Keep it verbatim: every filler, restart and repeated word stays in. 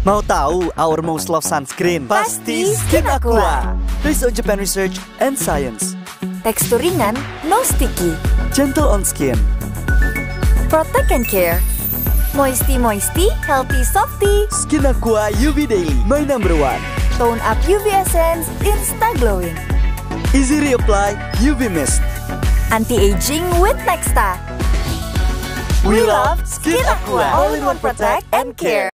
Mau tahu our most loved sunscreen? Pasti Skin Aqua. Based on Japan research and science. Tekstur ringan, no sticky. Gentle on skin. Protect and care. Moisty moisty, healthy softy. Skin Aqua U V Daily, my number one. Tone up U V essence, insta glowing. Easy reapply U V mist. Anti-aging with Nexta. We love Skin Aqua. All in one protect and care.